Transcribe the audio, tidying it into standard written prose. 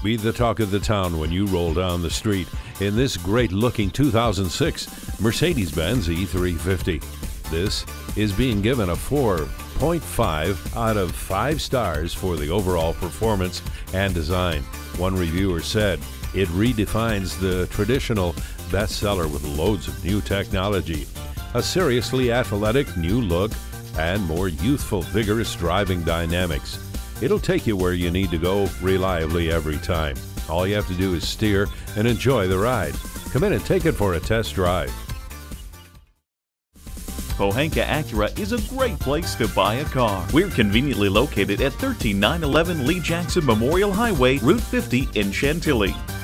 be the talk of the town when you roll down the street in this great-looking 2006 Mercedes-Benz E350. This is being given a 4.5 out of 5 stars for the overall performance and design. One reviewer said, "It redefines the traditional bestseller with loads of new technology, a seriously athletic new look, and more youthful, vigorous driving dynamics. It'll take you where you need to go reliably every time. All you have to do is steer and enjoy the ride. Come in and take it for a test drive." Pohanka Acura is a great place to buy a car. We're conveniently located at 13911 Lee Jackson Memorial Highway, Route 50 in Chantilly.